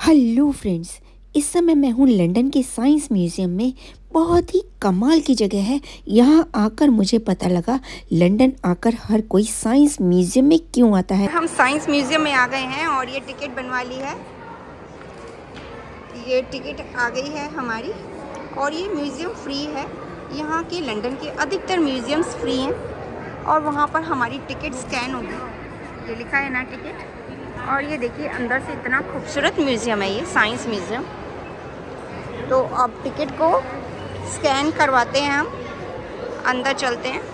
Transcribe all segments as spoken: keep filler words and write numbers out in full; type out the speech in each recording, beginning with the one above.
Hello friends, इस समय मैं हूँ लंदन के साइंस म्यूज़ियम में। बहुत ही कमाल की जगह है। यहाँ आकर मुझे पता लगा लंदन आकर हर कोई साइंस म्यूज़ियम में क्यों आता है। हम साइंस म्यूज़ियम में आ गए हैं और ये टिकट बनवा ली है। ये टिकट आ गई है हमारी और ये म्यूज़ियम फ्री है। यहाँ के लंदन के अधिकतर म्यूज़ियम्स फ्री हैं और वहाँ पर हमारी टिकट स्कैन होगी। ये लिखा है ना टिकट। और ये देखिए अंदर से इतना खूबसूरत म्यूज़ियम है ये साइंस म्यूज़ियम। तो अब टिकट को स्कैन करवाते हैं, हम अंदर चलते हैं।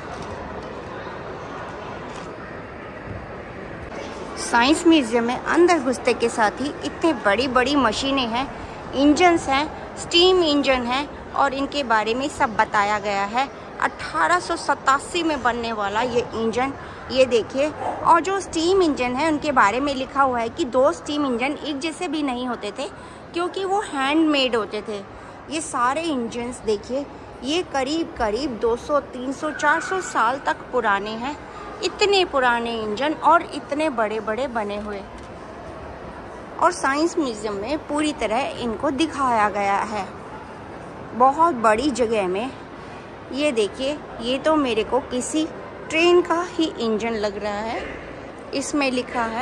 साइंस म्यूज़ियम में अंदर घुसते के साथ ही इतने बड़ी बड़ी मशीनें हैं, इंजन्स हैं, स्टीम इंजन हैं और इनके बारे में सब बताया गया है। अठारह सौ सतासी में बनने वाला ये इंजन, ये देखिए। और जो स्टीम इंजन है उनके बारे में लिखा हुआ है कि दो स्टीम इंजन एक जैसे भी नहीं होते थे क्योंकि वो हैंडमेड होते थे। ये सारे इंजन्स देखिए, ये करीब करीब दो सौ, तीन सौ, चार सौ साल तक पुराने हैं। इतने पुराने इंजन और इतने बड़े बड़े बने हुए। और साइंस म्यूज़ियम में पूरी तरह इनको दिखाया गया है, बहुत बड़ी जगह में। ये देखिए, ये तो मेरे को किसी ट्रेन का ही इंजन लग रहा है। इसमें लिखा है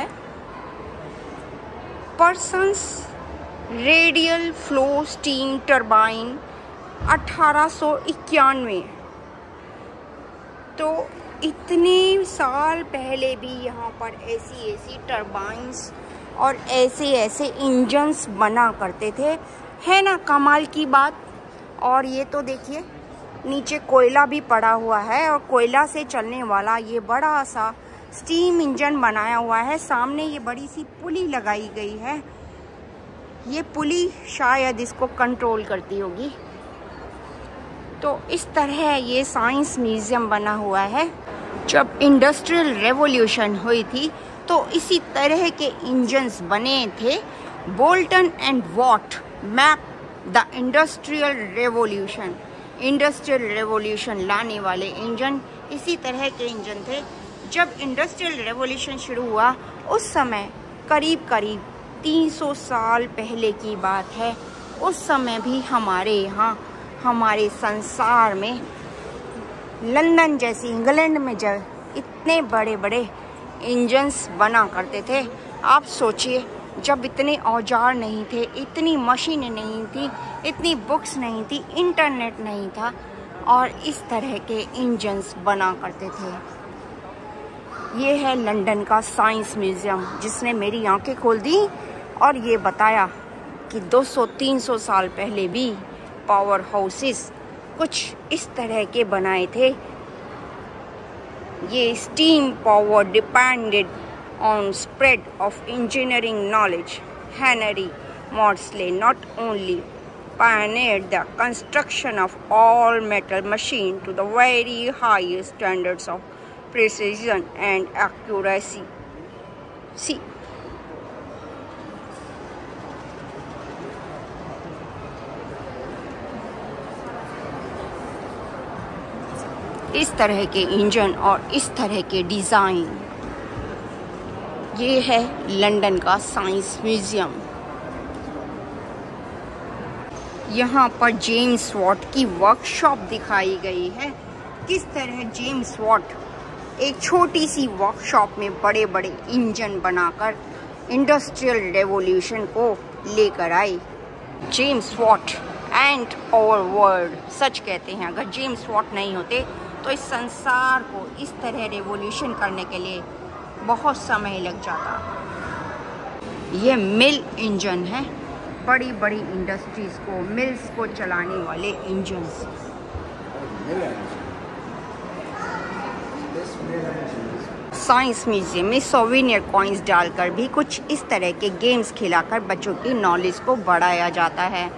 Parsons radial flow steam turbine अठारह सौ इक्यानवे। तो इतने साल पहले भी यहाँ पर ऐसी ऐसी टरबाइंस और ऐसे ऐसे इंजन्स बना करते थे, है ना कमाल की बात। और ये तो देखिए नीचे कोयला भी पड़ा हुआ है और कोयला से चलने वाला ये बड़ा सा स्टीम इंजन बनाया हुआ है। सामने ये बड़ी सी पुली लगाई गई है। ये पुली शायद इसको कंट्रोल करती होगी। तो इस तरह ये साइंस म्यूज़ियम बना हुआ है। जब इंडस्ट्रियल रेवोल्यूशन हुई थी तो इसी तरह के इंजन्स बने थे। Boulton and Watt map the industrial revolution. Industrial revolution लाने वाले इंजन इसी तरह के इंजन थे। जब इंडस्ट्रियल रेवोल्यूशन शुरू हुआ उस समय करीब करीब तीन सौ साल पहले की बात है। उस समय भी हमारे यहाँ, हमारे संसार में, लंदन जैसी इंग्लैंड में जब इतने बड़े बड़े इंजन्स बना करते थे। आप सोचिए, जब इतने औजार नहीं थे, इतनी मशीनें नहीं थी, इतनी बुक्स नहीं थी, इंटरनेट नहीं था और इस तरह के इंजन्स बना करते थे। ये है लंदन का साइंस म्यूज़ियम जिसने मेरी आंखें खोल दी और ये बताया कि दो सौ तीन सौ साल पहले भी पावर हाउसेस कुछ इस तरह के बनाए थे। ये steam power depended on spread of engineering knowledge. Henry Maudslay not only pioneered the construction of all metal machine to the very highest standards of precision and accuracy. See, इस तरह के इंजन और इस तरह के डिज़ाइन। ये है London का साइंस म्यूज़ियम। यहाँ पर जेम्स वॉट की वर्कशॉप दिखाई गई है। किस तरह जेम्स वॉट एक छोटी सी वर्कशॉप में बड़े बड़े इंजन बनाकर इंडस्ट्रियल रेवोल्यूशन को लेकर आए। James Watt and our world, सच कहते हैं, अगर जेम्स वॉट नहीं होते तो इस संसार को इस तरह रेवोल्यूशन करने के लिए बहुत समय लग जाता। ये मिल इंजन है, बड़ी बड़ी इंडस्ट्रीज को, मिल्स को चलाने वाले इंजन्स। साइंस म्यूज़ियम में सोवेनियर कॉइन्स डालकर भी कुछ इस तरह के गेम्स खिलाकर बच्चों की नॉलेज को बढ़ाया जाता है।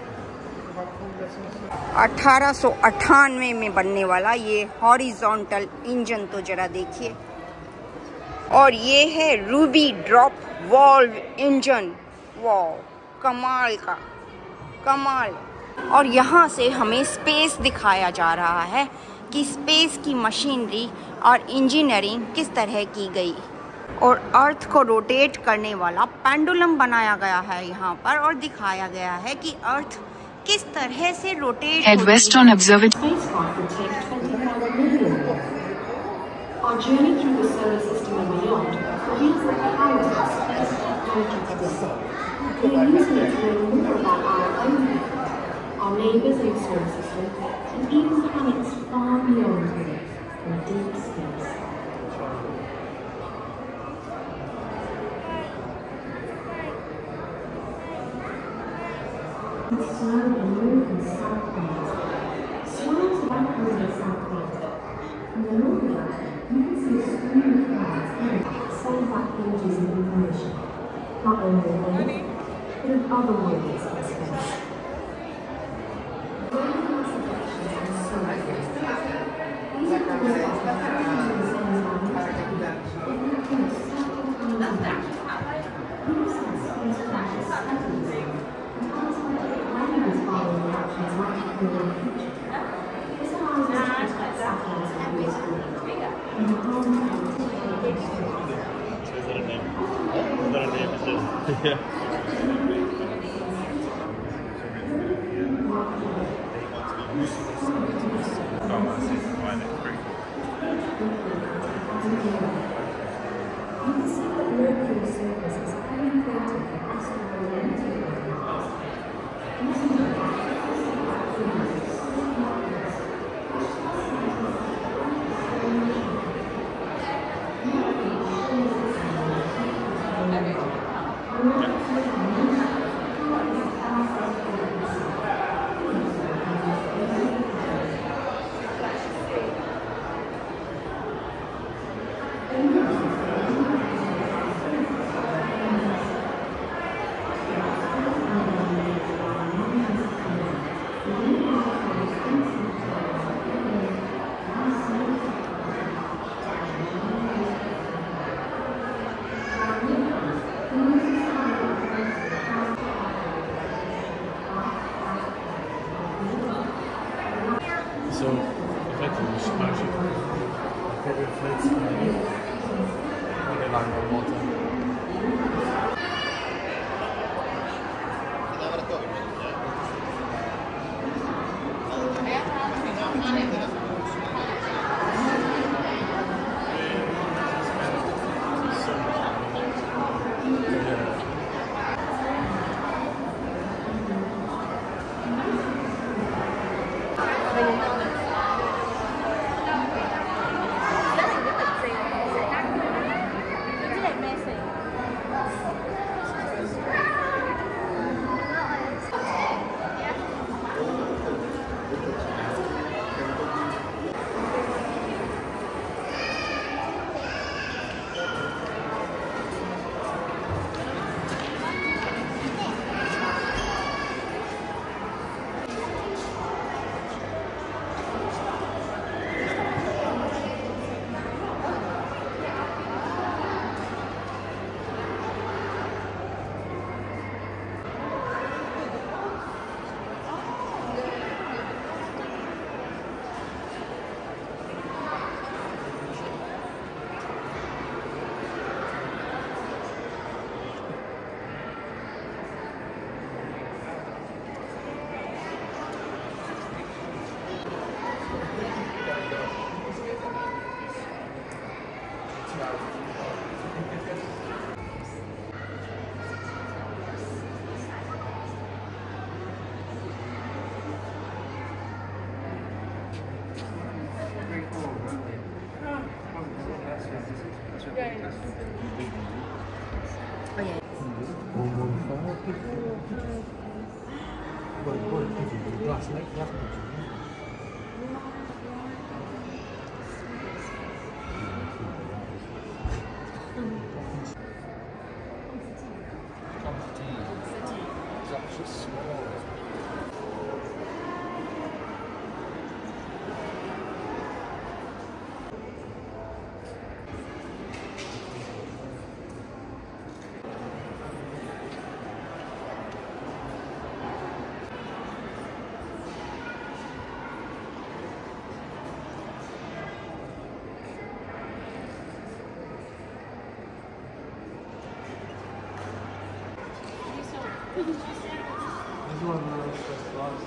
अठारह सौ अट्ठानवे में बनने वाला ये हॉरिजॉन्टल इंजन तो जरा देखिए। और ये है रूबी ड्रॉप वॉल्व इंजन। वाह, कमाल का कमाल। और यहाँ से हमें स्पेस दिखाया जा रहा है कि स्पेस की मशीनरी और इंजीनियरिंग किस तरह की गई। और अर्थ को रोटेट करने वाला पेंडुलम बनाया गया है यहाँ पर और दिखाया गया है कि अर्थ किस तरह से rotate Head west on observatory. Our journey through the solar system and beyond reveals the power of space technology today. We are using it to learn more about our own planet, our neighbours in the solar system, and even planets far beyond Earth in deep space. Snow in North and South Wales. Swirls of upwards in South Wales. In the north, you can see a stream of clouds and send back images of information, not only of Earth, but of other worlds in space. Very mass ejections and solar flares. These are caused by the in the sun's magnetic field, making a circle around the Earth. People say space crashes steadily, and unexpected landings following reactions might happen in the future. This allows us to protect satellites and useful and the home you can see that Mercury's surface is highly creative for astronomical So, effectively, suppose you probably floats when they land on water. is one of the really best bars.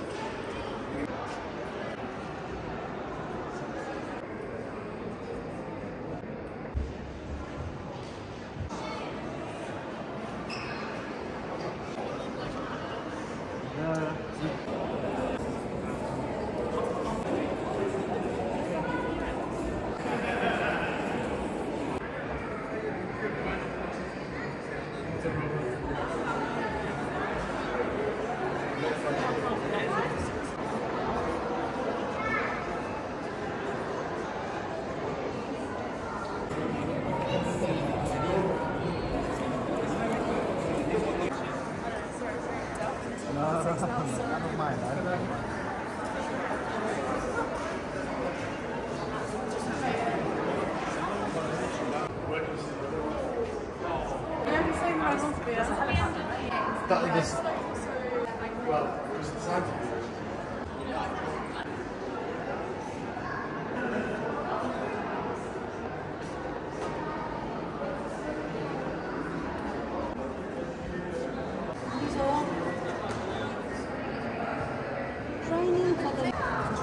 I don't mind. I don't mind. That, this, well, it's the same. Training for the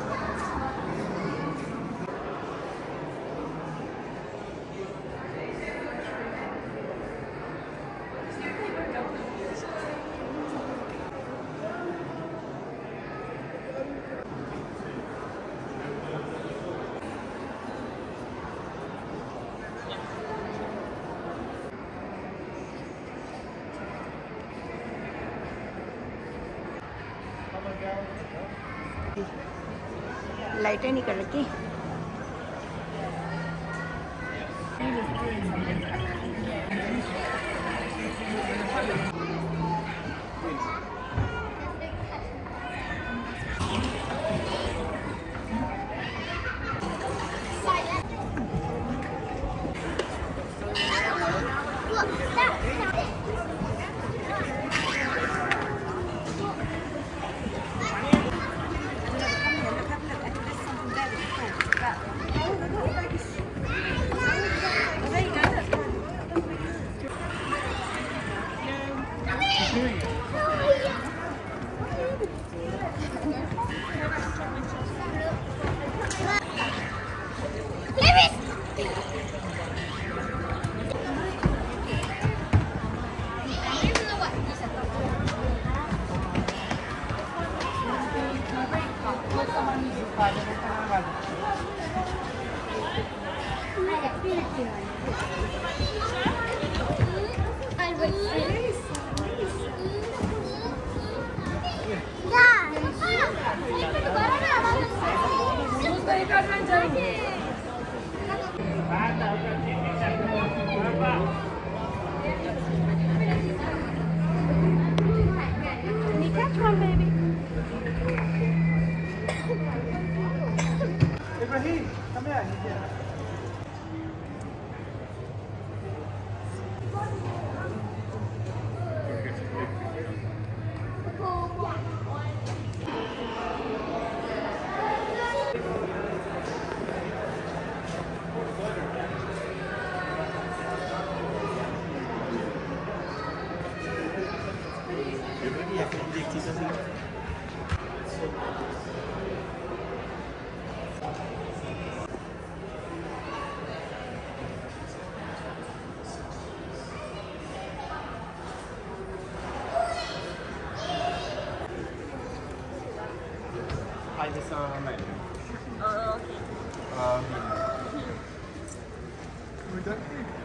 लाइटें नहीं कर रखी। Ibrahim, come here. Hi, this is uh, Mary. Oh, okay. Uh, we done?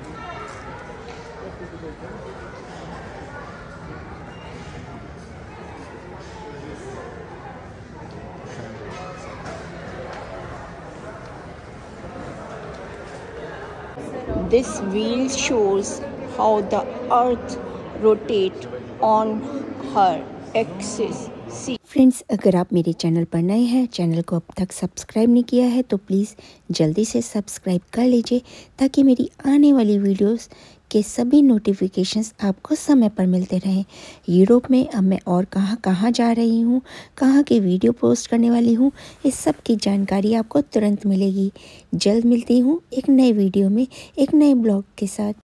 This wheel shows how the earth rotates on her axis. See. Friends, अगर आप मेरे channel पर नए हैं, चैनल को अब तक सब्सक्राइब नहीं किया है तो प्लीज़ जल्दी से सब्सक्राइब कर लीजिए ताकि मेरी आने वाली वीडियोस के सभी नोटिफिकेशंस आपको समय पर मिलते रहें। यूरोप में अब मैं और कहाँ कहाँ जा रही हूँ, कहाँ की वीडियो पोस्ट करने वाली हूँ, इस सब की जानकारी आपको तुरंत मिलेगी। जल्द मिलती हूँ एक नए वीडियो में एक नए ब्लॉग के साथ।